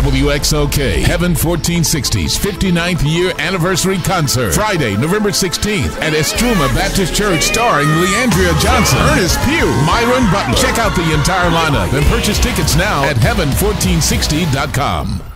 WXOK Heaven 1460's 59th year anniversary concert. Friday, November 16th at Estruma Baptist Church, starring Leandria Johnson, Earnest Pugh, Myron Butler. Check out the entire lineup and purchase tickets now at heaven1460.com.